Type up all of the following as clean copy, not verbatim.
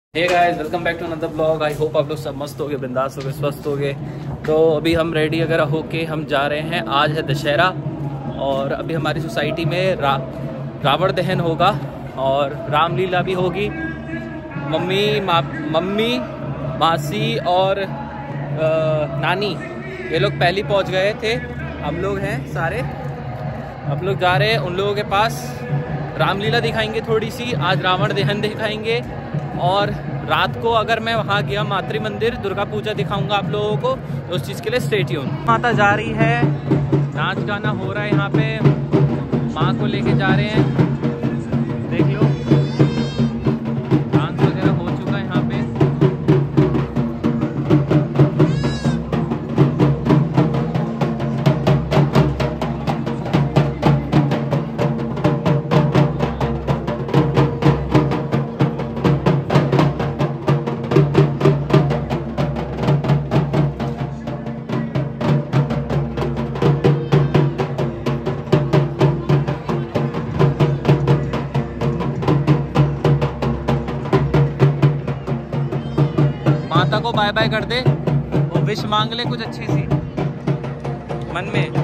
Hey guys, welcome back to another blog. I hope आप लोग सब मस्त हो गए, बिंदास हो गए, स्वस्थ हो गए। तो अभी हम रेडी वगैरह होके हम जा रहे हैं। आज है दशहरा और अभी हमारी सोसाइटी में रावण दहन होगा और रामलीला भी होगी। मम्मी मासी और नानी ये लोग पहले पहुंच गए थे। हम लोग हैं सारे, हम लोग जा रहे हैं उन लोगों के पास। रामलीला दिखाएंगे थोड़ी सी, आज रावण दहन दिखाएंगे और रात को अगर मैं वहाँ गया मातृ मंदिर दुर्गा पूजा दिखाऊंगा आप लोगों को, तो उस चीज़ के लिए स्टे ट्यून। माता जा रही है, नाच गाना हो रहा है यहाँ पे, माँ को लेके जा रहे हैं। देख लो डांस वगैरह हो चुका है यहाँ पे। माता को बाय बाय कर दे, वो विश मांग ले कुछ अच्छी सी मन में।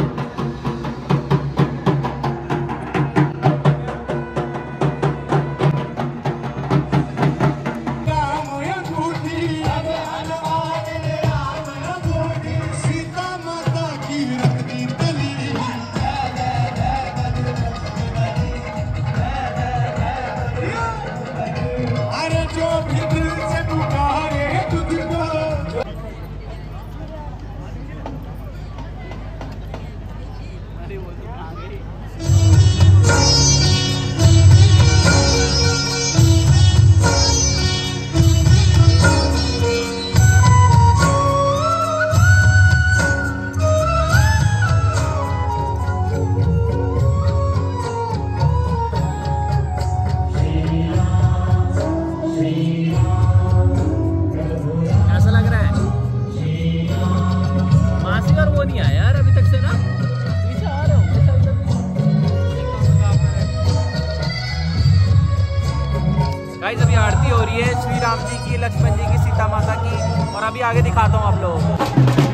गाइस अभी आरती हो रही है श्री राम जी की, लक्ष्मण जी की, सीता माता की, और अभी आगे दिखाता हूँ आप लोगों को।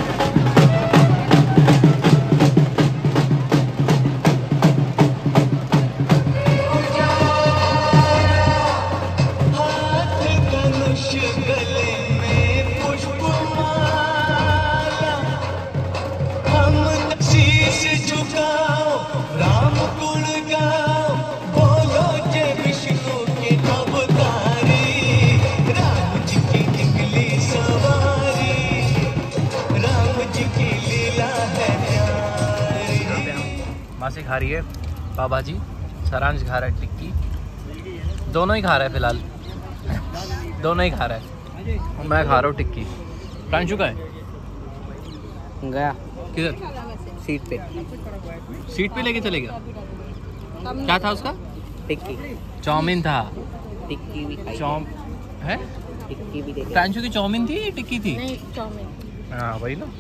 मासी खा रही है बाबा जी, सारांश खा रहा है टिक्की, दोनों ही खा रहा है फिलहाल दोनों ही खा रहा है। मैं खा रहा हूँ टिक्की। प्रांशु का है गया किधर? सीट पे लेके चले गया। क्या था उसका? टिक्की, चाउमीन था। टिक्की भी है, टिक्की भी। प्रांशु की चाउमीन थी, टिक्की थी? नहीं, चाउमीन। हाँ वही ना।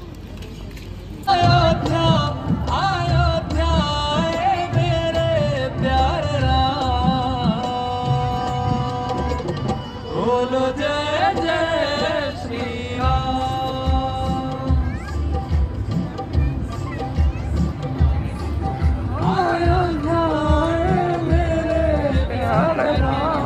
बोलो जय जय श्री राम, अयोध्या मेरे प्यारे राम।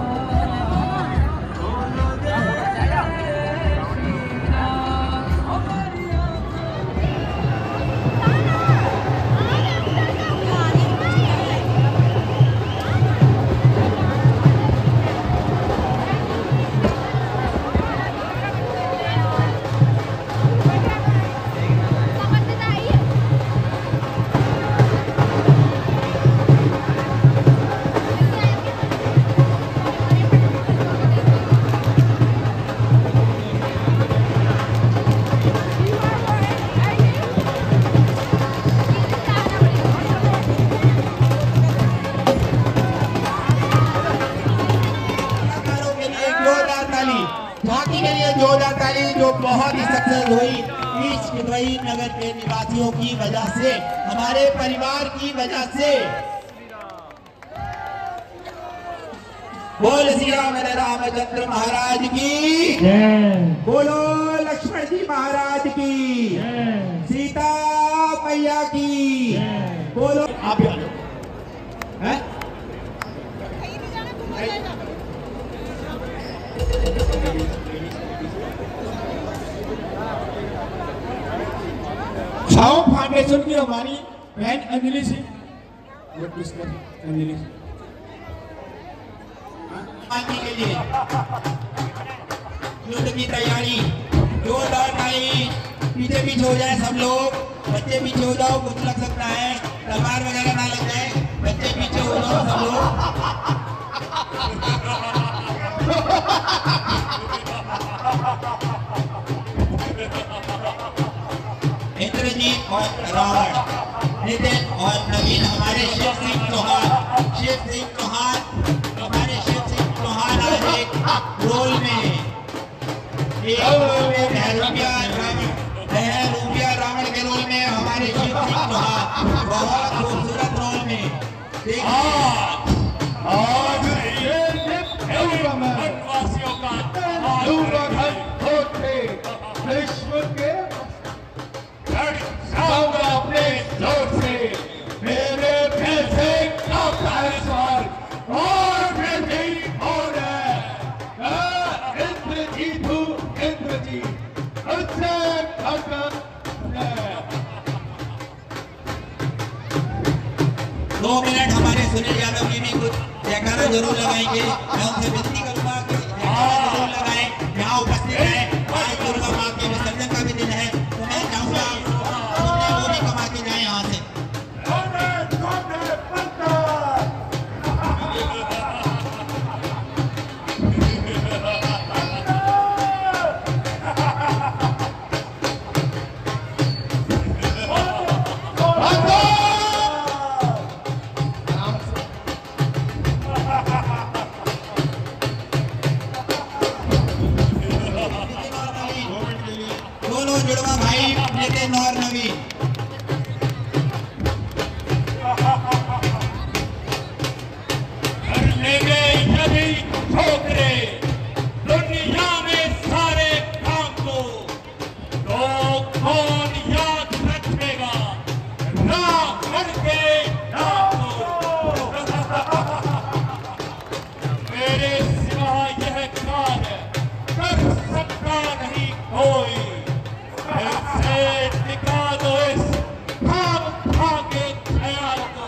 जोरदार ताली जो बहुत ही सक्सेस हुई इस दुबई नगर के निवासियों की वजह से, हमारे परिवार की वजह से। बोल श्री राम रामचंद्र महाराज की, बोलो लक्ष्मण जी महाराज की, सीता मैया की, बोलो। आप हैं? खाओ फाउंडेशन की हमारी बहन अंजलि सिंह, अंजलि के लिए युद्ध की तैयारी जोरदार नहीं, पीछे पीछे हो जाए सब लोग, बच्चे पीछे हो जाओ, कुछ लग सकता है, तलवार वगैरह ना लग जाए, बच्चे पीछे हो जाओ सब लोग। इंद्रजीत और रावण, नितिन और नवीन, हमारे शिव सिंह चौहान, शिव सिंह चौहान, हमारे शिव सिंह चौहान आज एक रोल में रूपिया रावण के रोल में, हमारे शिव सिंह चौहान बहुत खूबसूरत रोल में। आज वनवासियों का विश्व के अपने जोर से मेरे पैसे का फैसवार और मैं नहीं हो रहा इंद्रजीत हूँ, इंद्रजीत उससे भगत है। 2 मिनट हमारे सुनील यादव जी भी कुछ जयकारा जरूर लगाएंगे, मैं उनसे विनती करूंगा कि जयकारा जरूर लगाएं, यहाँ उपस्थित है। आज दुर्गा माँ के विसर्जन का भी दिन है, तो मैं चाहूंगा वो भी कमा के जाए यहाँ से। दोनों जुड़वा भाई नितिन और नवीन, करने में यदि ठोकरे दुनिया में सारे काम को, तो कौन याद रखेगा रावण के नाम को। मेरे सिवा यह कार्य कर सकता नहीं कोई, ऐसे निकालो इस खाम खा के ख्याल को।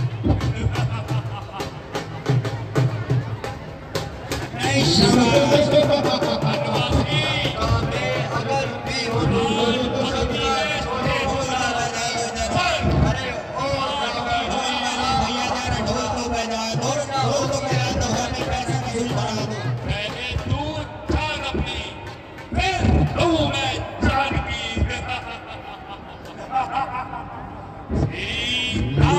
पहले तू जान अपनी, फिर तू मैं जान की। सीता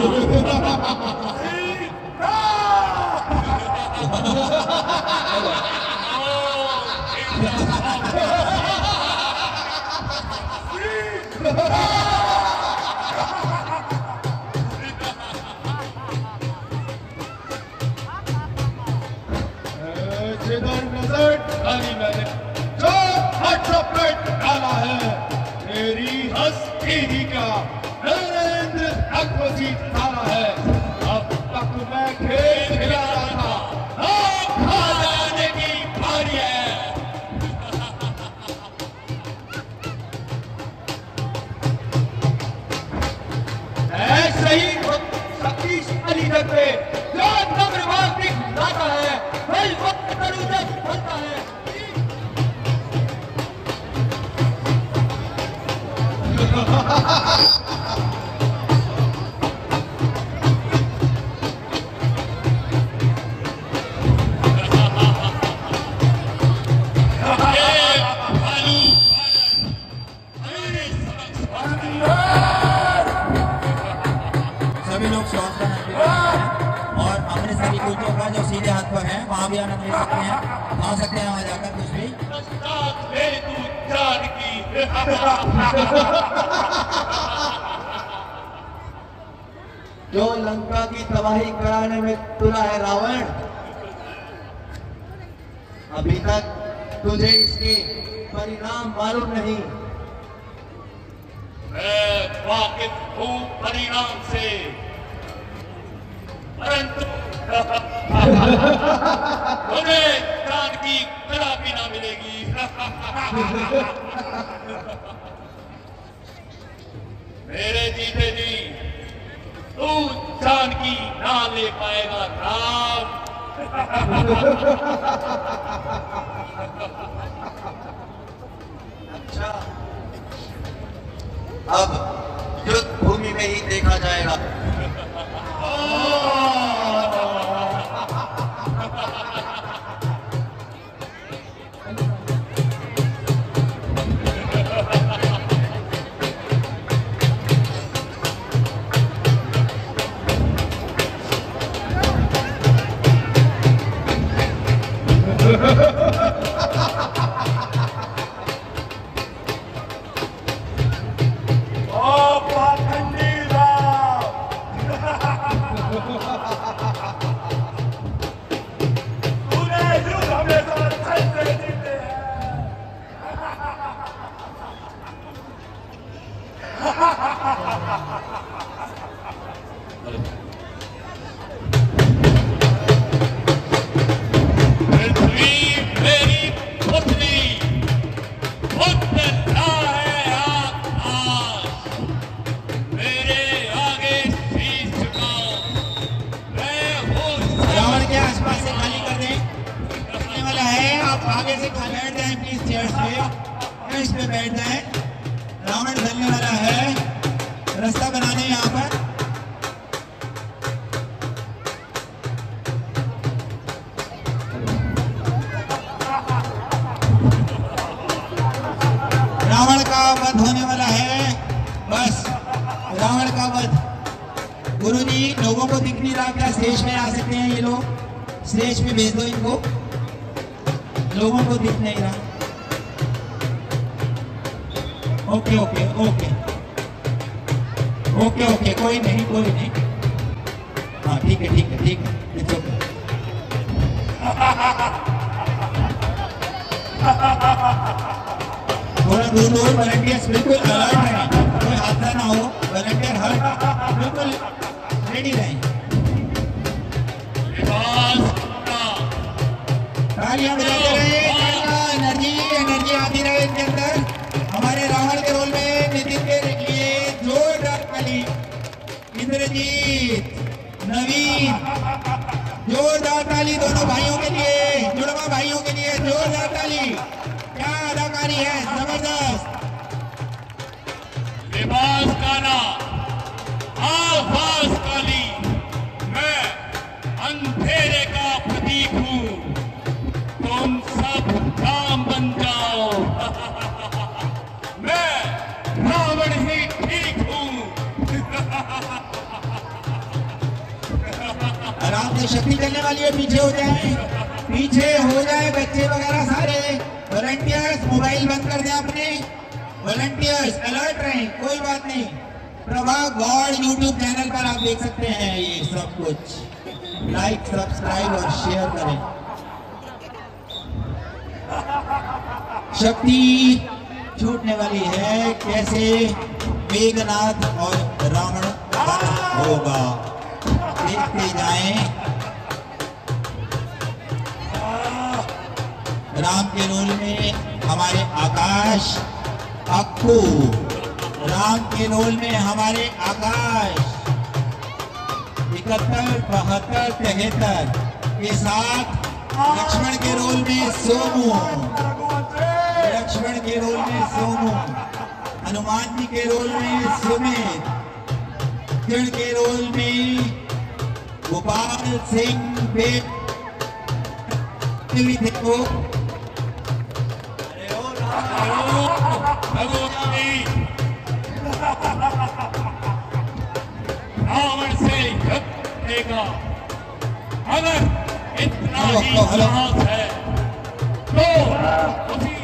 जिधर नजर डाली मैंने, जो हट डाला है, मेरी हस्ती ही क्या नरेंद्र तक जीत डाला है। अब तक मैं खेल खिला रहा था, अब खा जाने की बारी है। ऐसे ही शक्तिशाली जग पे जो नम्रवाद दिखलाता है, वही वक्त तरुदत बनता है। सभी लोग शॉर्ट बनाते और अपने सभी कुर्तों का जो सीधे हाथ पर है वहां भी आनंद ले सकते हैं, आ सकते हैं वहां जाकर कुछ भी। जो लंका की तबाही कराने में तुला है रावण, अभी तक तुझे इसके परिणाम मालूम नहीं। मैं वाकिफ हूँ परिणाम से, परंतु मुझे चांद की कदापि ना मिलेगी। मेरे जीते जी तू चांद की ना ले पाएगा राम। अच्छा, अब युद्ध भूमि में ही देखा जाएगा। आगे से बैठ जाए प्लीज, चेयर्स पे बैठ जाए। रावण ढलने वाला है, रास्ता बना दें यहाँ पर। रावण का वध होने वाला है, बस रावण का वध। गुरुजी, लोगों को दिख नहीं रहा क्या? स्टेज पे आ सकते हैं ये लोग? स्टेज पे भेज दो इनको, लोगों को दिख नहीं रहा। Okay okay okay okay okay, कोई नहीं कोई नहीं। हाँ ठीक है ठीक है ठीक है, इट्स ओके। थोड़ा दूर दूर, वॉलंटियर्स बिल्कुल अलर्ट रहें, कोई हादसा ना हो। वॉलंटियर हर बिल्कुल रेडी रहें। तालियां बजाते रहे, एनर्जी आती रहे इनके अंदर। हमारे रावण के रोल में नितिन के लिए जोरदार ताली। इंद्रजीत, नवीन, जोरदार ताली दोनों भाइयों के लिए, जुड़वा भाइयों के लिए जोरदार ताली। क्या अदाकारी है, जबरदस्त। लिबास काला, आवाज काली, मैं अंधेरे का प्रतीक हूँ, तुम सब राम बन जाओ। मैं रावण ही ठीक हूँ। आराम से, शक्ति चलने वाली है, पीछे हो जाए, पीछे हो जाए बच्चे वगैरह सारे। वॉलंटियर्स मोबाइल बंद कर दें अपने। वॉलंटियर्स अलर्ट रहें, कोई बात नहीं। प्रभा गॉड यूट्यूब चैनल पर आप देख सकते हैं ये सब कुछ। लाइक, सब्सक्राइब और शेयर करें। शक्ति छूटने वाली है, कैसे मेघनाथ और रावण होगा, देखते जाएं। राम के रोल में हमारे आकाश, अक्कू। राम के रोल में हमारे आकाश 71, 72, 73 के साथ लक्ष्मण के रोल में सोमू, लक्ष्मण के रोल में सोमू, हनुमान जी के रोल में सुमित, कृष्ण के रोल में गोपाल सिंह देखो। रावण से युद्ध देगा, अगर इतना ही साहस है तो उसी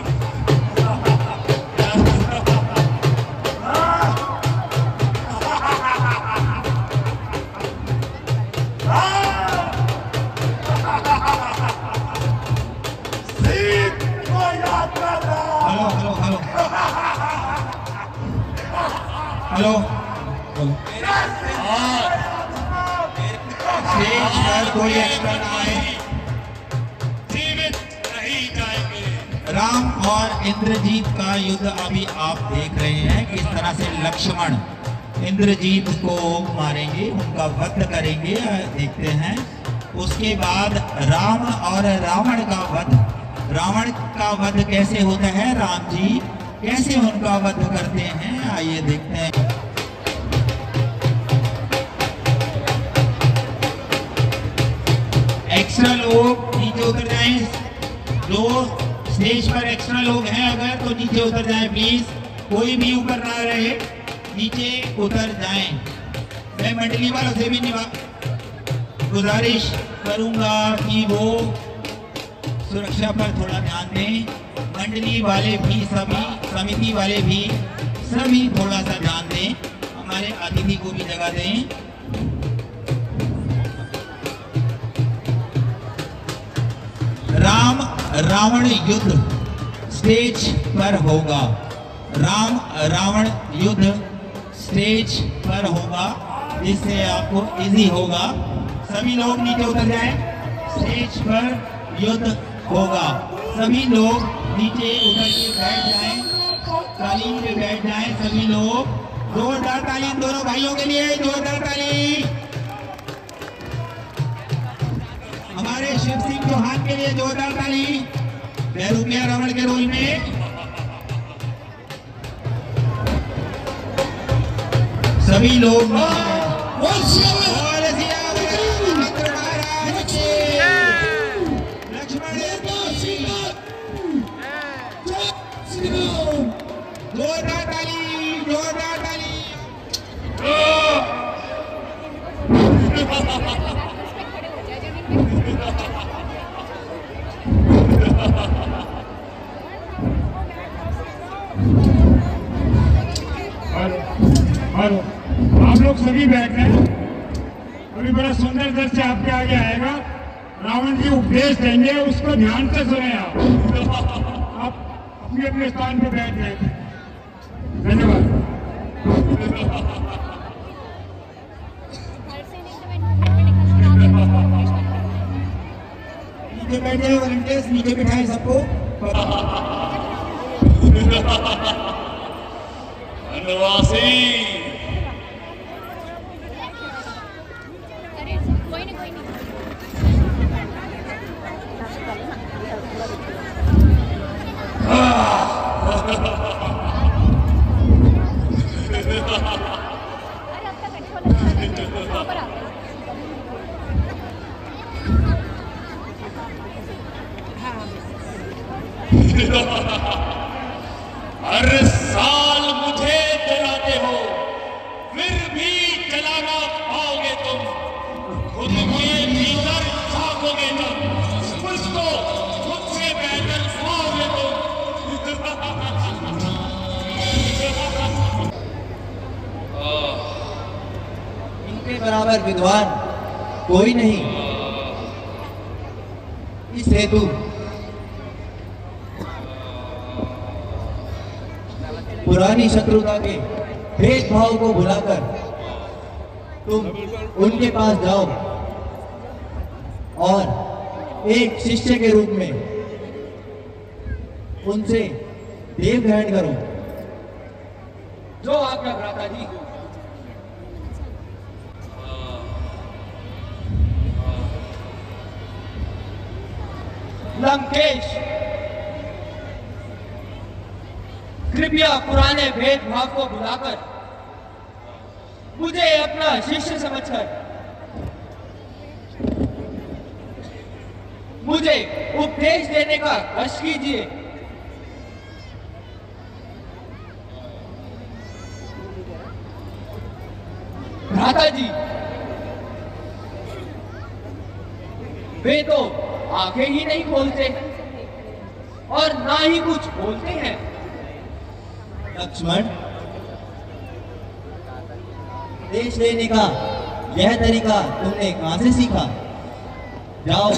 हेलो स्टेज पर कोई एक्स्ट्रा ना आए, जीवित नहीं जाएंगे। राम और इंद्रजीत का युद्ध अभी आप देख रहे हैं किस तरह से लक्ष्मण इंद्रजीत को मारेंगे, उनका वध करेंगे, देखते हैं। उसके बाद राम और रावण का वध, रावण का वध कैसे होता है, राम जी कैसे उनका वध करते हैं, आइए देखते हैं। एक्स्ट्रा लोग नीचे उतर जाएं, जो स्टेज पर एक्स्ट्रा लोग हैं अगर तो नीचे उतर जाएं प्लीज, कोई भी ऊपर ना रहे, नीचे उतर जाएं। मैं मंडली वालों से भी गुजारिश करूंगा कि वो सुरक्षा पर थोड़ा ध्यान दें, मंडली वाले भी सभी, समिति वाले भी सभी थोड़ा सा ध्यान दें, हमारे अतिथि को भी जगह दें। राम रावण युद्ध स्टेज पर होगा, राम रावण युद्ध स्टेज पर होगा, जिससे आपको इजी होगा। सभी लोग नीचे उतर जाएं, स्टेज पर युद्ध होगा, सभी लोग नीचे उतर के बैठ जाएं, कालीन पे बैठ जाएं सभी लोग। जोरदार ताली दोनों भाइयों के लिए, जोरदार ताली हमारे शिव सिंह चौहान के लिए, जोरदार ताली। बेरुपिया रावण के रोल में सभी लोग जोरदार ताली, जोरदार ताली। हेलो, आप लोग सभी बैठ गए। अभी बड़ा सुंदर दृश्य आपके आगे आएगा, रावण जी उपदेश देंगे, उसको ध्यान से सुने आप अपने अपने स्थान पर बैठ गए। धन्यवाद। नीचे बैठे वॉलंटियर्स, नीचे बिठाए सबको। वनवासी हर साल मुझे जलाते हो, फिर भी जलाना पाओगे तुम, खुद के भीतर झांकोगे तुम, मुझको खुद से बेहतर पाओगे तुम। इनके बराबर विद्वान कोई नहीं, इस हेतु पुरानी शत्रुता के भेदभाव को भुलाकर तुम उनके पास जाओ और एक शिष्य के रूप में उनसे देव ग्रहण करो। जो आज्ञा भ्राता जी। लंकेश, कृपया पुराने भेदभाव को भुलाकर मुझे अपना शिष्य समझकर मुझे उपदेश देने का कष्ट कीजिए। भ्राता जी, वे तो आंखें ही नहीं खोलते और ना ही कुछ बोलते हैं। लक्ष्मण, देश लेने का यह तरीका तुमने कहां से सीखा? जाओ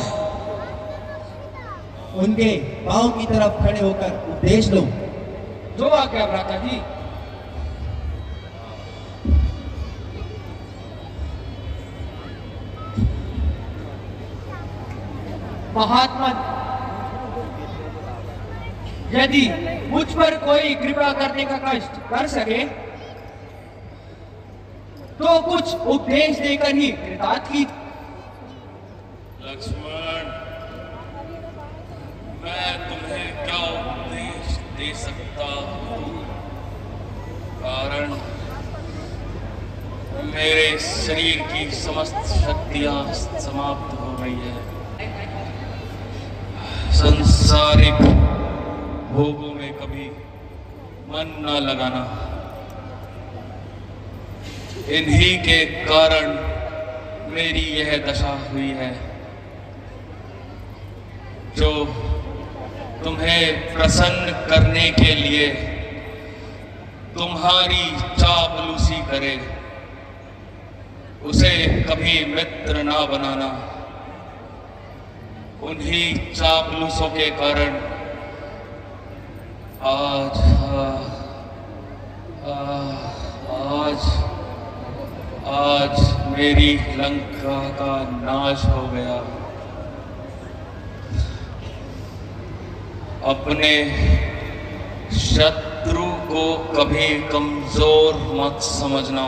उनके पांव की तरफ खड़े होकर उपदेश लो। जो आज्ञा भ्राता जी। महात्मा, यदि मुझ पर कोई कृपा करने का कष्ट कर सके तो कुछ उपदेश देकर ही कृतार्थ की। लक्ष्मण, मैं तुम्हें क्या उपदेश दे सकता हूँ, कारण मेरे शरीर की समस्त शक्तियां समाप्त हो गई है। संसारिक भोगों में कभी मन न लगाना, इन्हीं के कारण मेरी यह दशा हुई है। जो तुम्हें प्रसन्न करने के लिए तुम्हारी चापलूसी करे, उसे कभी मित्र ना बनाना। उन्हीं चापलूसों के कारण आज मेरी लंका का नाश हो गया। अपने शत्रु को कभी कमजोर मत समझना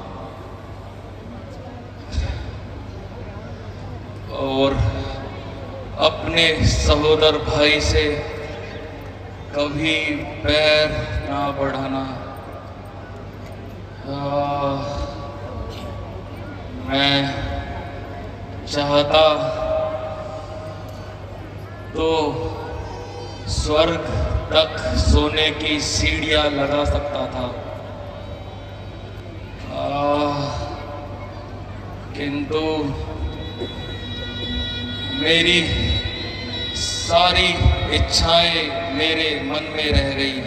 और अपने सहोदर भाई से कभी पैर ना बढ़ाना। मैं चाहता तो स्वर्ग तक सोने की सीढ़ियां लगा सकता था, किंतु मेरी सारी इच्छाएं मेरे मन में रह गई।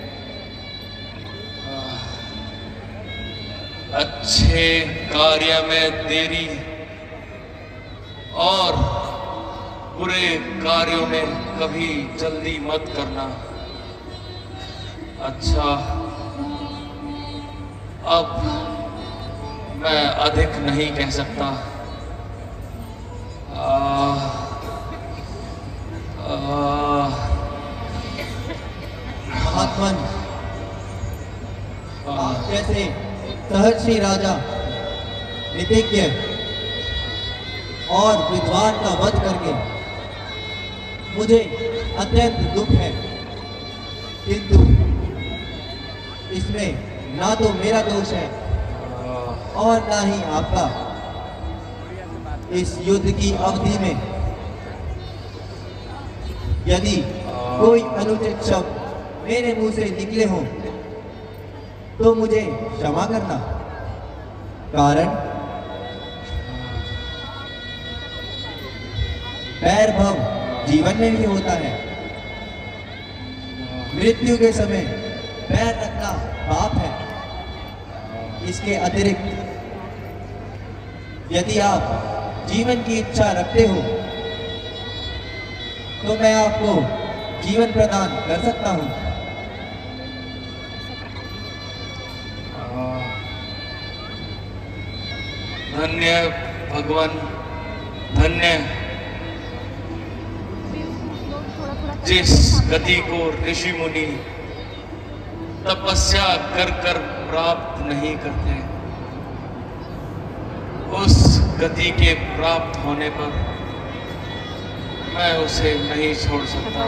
अच्छे कार्य में देरी और बुरे कार्यों में कभी जल्दी मत करना। अच्छा, अब मैं अधिक नहीं कह सकता। महात्मन, आप जैसे सहर्षि राजा, नीतिज्ञ और विद्वान का वध करके मुझे अत्यंत दुख है, किंतु इसमें ना तो मेरा दोष है और ना ही आपका। इस युद्ध की अवधि में यदि कोई अनुचित शब्द मेरे मुंह से निकले हों तो मुझे क्षमा करना, कारण वैरभाव जीवन में भी होता है। मृत्यु के समय पैर रखना पाप है। इसके अतिरिक्त यदि आप जीवन की इच्छा रखते हो तो मैं आपको जीवन प्रदान कर सकता हूं। धन्य भगवान, धन्य जिस गति को ऋषि मुनि तपस्या कर कर प्राप्त नहीं करते, उस गति के प्राप्त होने पर मैं उसे नहीं छोड़ सकता।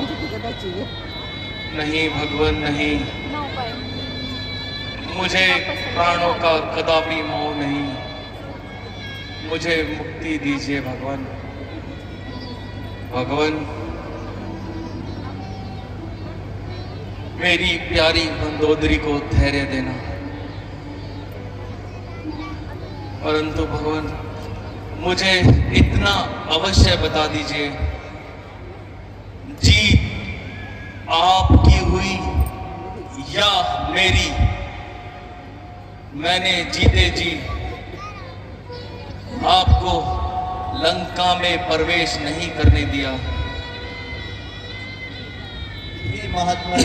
नहीं भगवान, नहीं, मुझे प्राणों का कदापि मोह नहीं। मुझे मुक्ति दीजिए भगवान। भगवान, मेरी प्यारी मंदोदरी को धैर्य देना। परंतु भगवान, मुझे इतना अवश्य बता दीजिए, जीत आपकी हुई या मेरी? मैंने जीते जी आपको लंका में प्रवेश नहीं करने दिया। ये महात्मा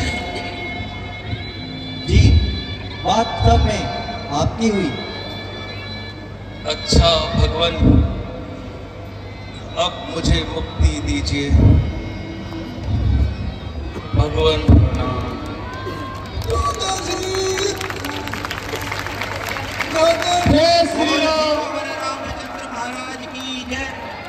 जी, वास्तव में आपकी हुई। अच्छा भगवान, अब मुझे मुक्ति दीजिए भगवान। जय श्री राम। रामचंद्र महाराज की जय।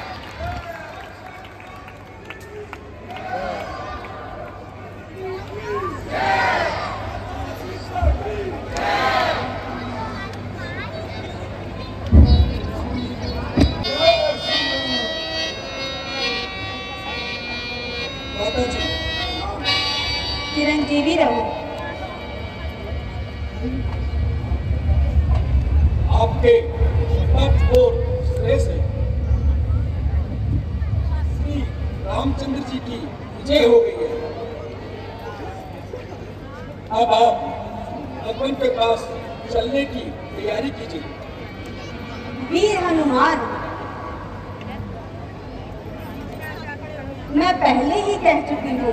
चिरंजीवी रहो। आपके पद और श्रेय से श्री रामचंद्र जी की विजय हो गई है। अब आप भगवान के पास चलने की तैयारी कीजिए। वीर हनुमान, मैं पहले ही कह चुकी हूँ,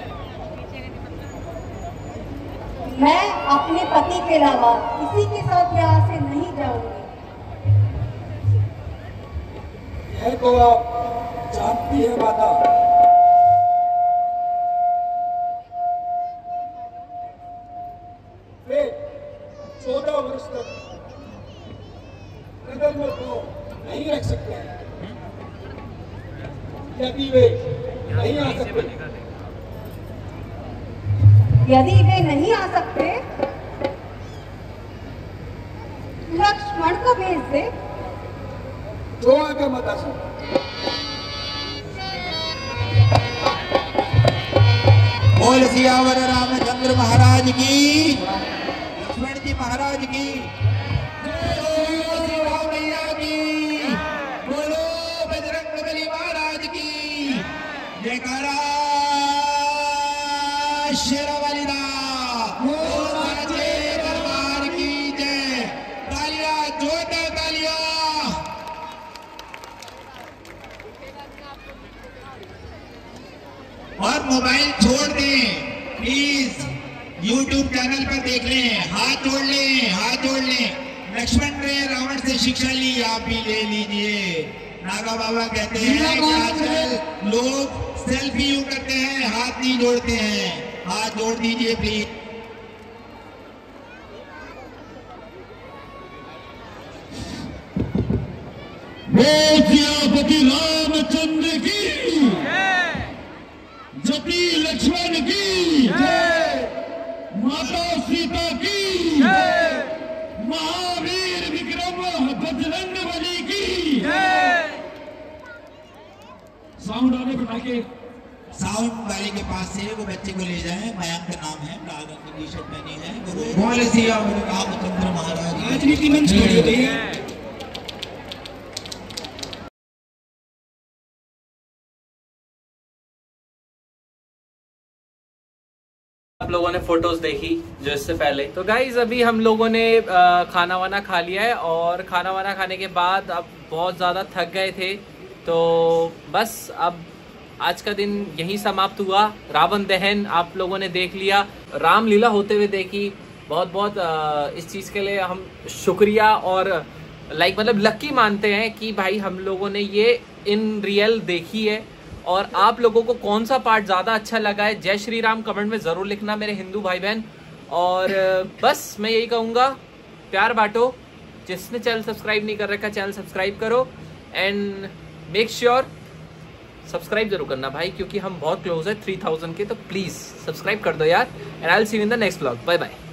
मैं अपने पति के अलावा किसी के साथ यहाँ से नहीं जाऊंगी। यह तो आप जानती है माता। वे 14 वर्ष तक नगर में तो नहीं रख सकते हैं। यदि वे नहीं आ सकते, यदि वे नहीं आ सकते, लक्ष्मण को भेज दे। जो आगे मत आ सकते। बोल सियावर रामचंद्र महाराज की, लक्ष्मण जी महाराज की, मैया की, बोलो बजरंगबली महाराज की जयकारा। शेरावाली दरबार की जय। तालियां, जोरदार तालियां। और मोबाइल छोड़ दें प्लीज, YouTube चैनल पर देख लें। हाथ जोड़ लें, हाथ जोड़ लें। लक्ष्मण ने रावण से शिक्षा ली, आप भी ले लीजिए। नागा बाबा कहते हैं कि आजकल लोग सेल्फी यूं करते हैं, हाथ नहीं जोड़ते हैं। हाथ जोड़ दीजिए प्लीज। सियापति रामचंद्र की, जपी लक्ष्मण की, माता सीता की, महावीर विक्रम बजरंगबली की। साउंड आने बिठा के साउंड वाले के पास से वो बच्चे को ले जाए। मयंक का नाम है, लाल रंग की टी शर्ट पहनी है। बोल सियावर रामचंद्र महाराज। राजनीति मंच खड़ी हो गई है। आप लोगों ने फोटोज देखी जो इससे पहले। तो गाइज अभी हम लोगों ने खाना वाना खा लिया है और खाना वाना खाने के बाद अब बहुत ज़्यादा थक गए थे, तो बस अब आज का दिन यहीं समाप्त हुआ। रावण दहन आप लोगों ने देख लिया, रामलीला होते हुए देखी। बहुत बहुत इस चीज़ के लिए हम शुक्रिया और मतलब लकी मानते हैं कि भाई हम लोगों ने ये इन रियल देखी है। और आप लोगों को कौन सा पार्ट ज़्यादा अच्छा लगा है, जय श्री राम कमेंट में ज़रूर लिखना मेरे हिंदू भाई बहन। और बस मैं यही कहूँगा, प्यार बांटो। जिसने चैनल सब्सक्राइब नहीं कर रखा चैनल सब्सक्राइब करो एंड मेक श्योर सब्सक्राइब जरूर करना भाई, क्योंकि हम बहुत क्लोज है 3000 के। तो प्लीज़ सब्सक्राइब कर दो यार। And I will see you in the next vlog. Bye bye.